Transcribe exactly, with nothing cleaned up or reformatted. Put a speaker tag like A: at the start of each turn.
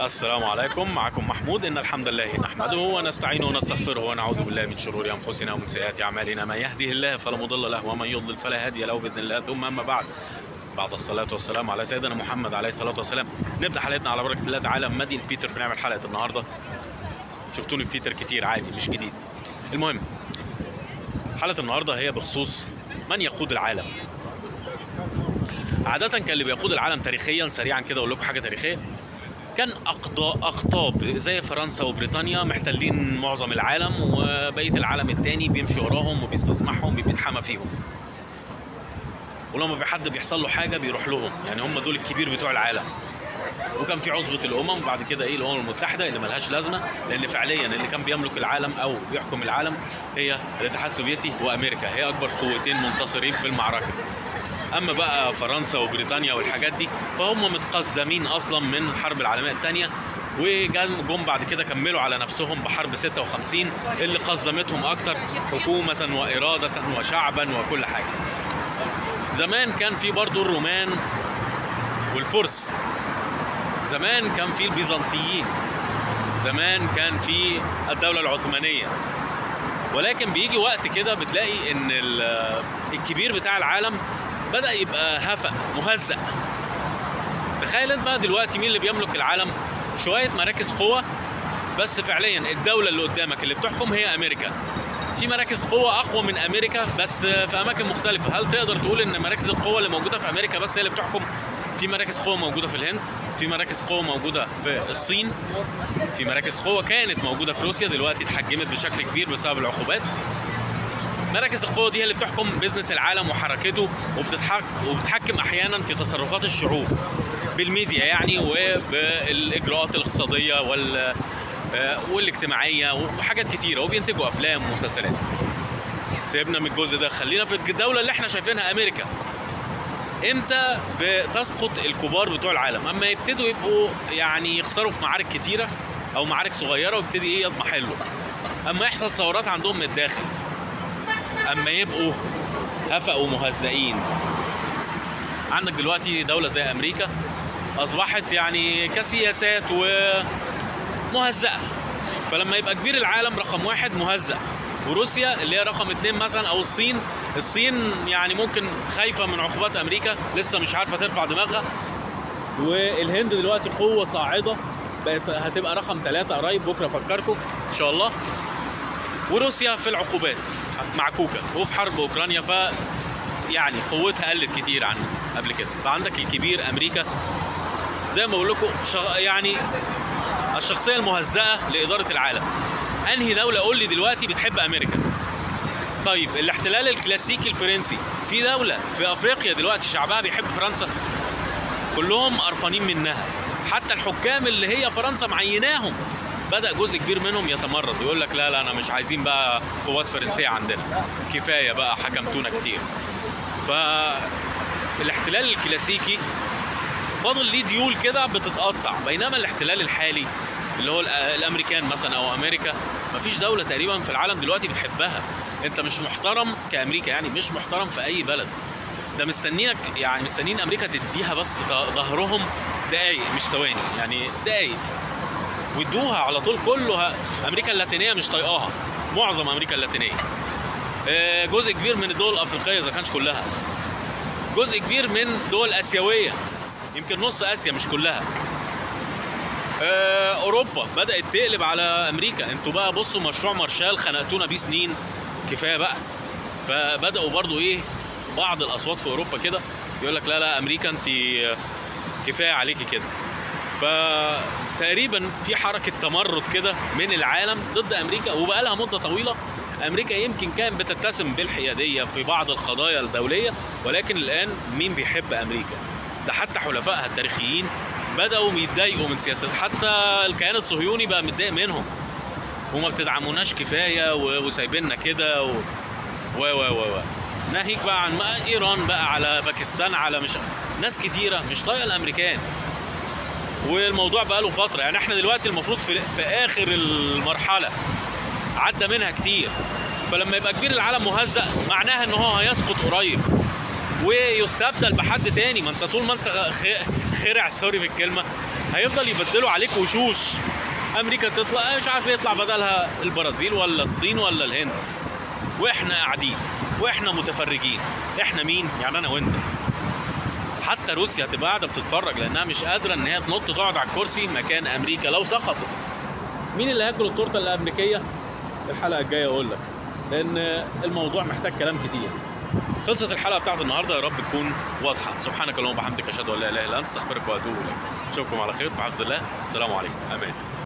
A: السلام عليكم، معكم محمود. إن الحمد لله نحمده ونستعينه ونستغفره ونعوذ بالله من شرور أنفسنا ومن سيئات أعمالنا. من يهده الله فلا مضل له ومن يضلل فلا هادي له بإذن الله. ثم أما بعد، بعد الصلاة والسلام على سيدنا محمد عليه الصلاة والسلام، نبدأ حلقتنا على بركة الله تعالى من مدينة بيتر. بنعمل حلقة النهاردة، شفتوني في بيتر كتير عادي مش جديد. المهم، حلقة النهاردة هي بخصوص من يقود العالم. عادة كان اللي بيقود العالم تاريخيا، سريعا كده أقول لكم حاجة تاريخية، كان أقطاب زي فرنسا وبريطانيا محتلين معظم العالم، وبقية العالم التاني بيمشي وراهم وبيستسمحهم وبيتحمى فيهم، ولما حد بيحصل له حاجة بيروح لهم، يعني هم دول الكبير بتوع العالم. وكان في عصبة الأمم، وبعد كده إيه الأمم المتحدة اللي ملهاش لازمة، لأن فعليا اللي كان بيملك العالم أو بيحكم العالم هي الاتحاد السوفيتي وأمريكا، هي أكبر قوتين منتصرين في المعركة. اما بقى فرنسا وبريطانيا والحاجات دي فهم متقزمين اصلا من الحرب العالميه الثانيه، وجم بعد كده كملوا على نفسهم بحرب ستة وخمسين اللي قزمتهم اكتر حكومه واراده وشعبا وكل حاجه. زمان كان في برضو الرومان والفرس، زمان كان في البيزنطيين، زمان كان في الدوله العثمانيه. ولكن بيجي وقت كده بتلاقي ان الكبير بتاع العالم بدأ يبقى هفأ مهزأ. تخيل انت بقى دلوقتي مين اللي بيملك العالم؟ شوية مراكز قوة، بس فعليا الدولة اللي قدامك اللي بتحكم هي أمريكا. في مراكز قوة أقوى من أمريكا بس في أماكن مختلفة. هل تقدر تقول إن مراكز القوة اللي موجودة في أمريكا بس هي اللي بتحكم؟ في مراكز قوة موجودة في الهند، في مراكز قوة موجودة في الصين، في مراكز قوة كانت موجودة في روسيا دلوقتي اتحجمت بشكل كبير بسبب العقوبات. مراكز القوة دي هي اللي بتحكم بيزنس العالم وحركته، وبتتحك وبتحكم احيانا في تصرفات الشعوب بالميديا يعني، وبالاجراءات الاقتصادية وال والاجتماعية وحاجات كتيرة، وبينتجوا افلام ومسلسلات. سيبنا من الجزء ده، خلينا في الدولة اللي احنا شايفينها امريكا. امتى بتسقط الكبار بتوع العالم؟ اما يبتدوا يبقوا يعني يخسروا في معارك كتيرة او معارك صغيرة، ويبتدي ايه يضمحلوا، اما يحصل ثورات عندهم من الداخل، اما يبقوا هفأ ومهزئين. عندك دلوقتي دولة زي امريكا اصبحت يعني كسياسات ومهزئة، فلما يبقى كبير العالم رقم واحد مهزأ، وروسيا اللي هي رقم اتنين مثلا، او الصين الصين يعني ممكن خايفة من عقوبات امريكا، لسه مش عارفة ترفع دماغها. والهند دلوقتي قوة صاعدة، بقت هتبقى رقم ثلاثة قريب، بكرة افكركم ان شاء الله. وروسيا في العقوبات معكوكة، وفي حرب اوكرانيا ف يعني قوتها قلت كتير عن قبل كده. فعندك الكبير امريكا زي ما بقول لكم، شغ... يعني الشخصيه المهزأه لاداره العالم. انهي دوله قول لي دلوقتي بتحب امريكا؟ طيب الاحتلال الكلاسيكي الفرنسي، في دوله في افريقيا دلوقتي شعبها بيحب فرنسا؟ كلهم قرفانين منها. حتى الحكام اللي هي فرنسا معيناهم بدأ جزء كبير منهم يتمرد، يقول لك لا لا انا مش عايزين بقى قوات فرنسيه عندنا، كفايه بقى حكمتونا كتير. فالاحتلال الكلاسيكي فاضل ليه ديول كده بتتقطع، بينما الاحتلال الحالي اللي هو الامريكان مثلا او امريكا، مفيش دوله تقريبا في العالم دلوقتي بتحبها. انت مش محترم كامريكا، يعني مش محترم في اي بلد. ده مستنينك، يعني مستنين امريكا تديها بس ظهرهم دقايق مش ثواني، يعني دقايق ويدوها على طول. كله امريكا اللاتينيه مش طايقاها، معظم امريكا اللاتينيه، جزء كبير من الدول الافريقيه اذا كانش كلها، جزء كبير من دول اسيويه، يمكن نص اسيا مش كلها. اوروبا بدات تقلب على امريكا، انتوا بقى بصوا مشروع مارشال خنقتونا بيه سنين، كفايه بقى. فبداوا برضو ايه بعض الاصوات في اوروبا كده يقول لك لا لا امريكا انت كفايه عليكي كده. فتقريبا في حركه تمرد كده من العالم ضد امريكا، وبقى لها مده طويله. امريكا يمكن كان بتتسم بالحياديه في بعض القضايا الدوليه، ولكن الان مين بيحب امريكا؟ ده حتى حلفائها التاريخيين بداوا يتضايقوا من سياسات، حتى الكيان الصهيوني بقى متضايق منهم، وما بتدعموناش كفايه وسايبيننا كده و و و و ناهيك بقى عن ايران بقى، على باكستان، على مش ناس كتيره مش طايقه الامريكان. والموضوع بقى له فتره، يعني احنا دلوقتي المفروض في, في اخر المرحله، عدى منها كتير. فلما يبقى كبير العالم مهزأ معناها ان هو هيسقط قريب ويستبدل بحد تاني. ما انت طول ما انت خرع، سوري في الكلمه، هيفضل يبدلوا عليك وشوش. امريكا تطلع مش عارف يطلع بدلها البرازيل ولا الصين ولا الهند، واحنا قاعدين واحنا متفرجين. احنا مين؟ يعني انا وانت. حتى روسيا هتبقى قاعده بتتفرج لانها مش قادره ان هي تنط تقعد على الكرسي مكان امريكا لو سقطت. مين اللي هياكل التورته الامريكيه؟ الحلقه الجايه اقول لك، لان الموضوع محتاج كلام كتير. خلصت الحلقه بتاعت النهارده، يا رب تكون واضحه. سبحانك اللهم وبحمدك، اشهد ان لا اله الا انت، استغفرك واتوب اليك. اشوفكم على خير في حفظ الله. السلام عليكم. امان.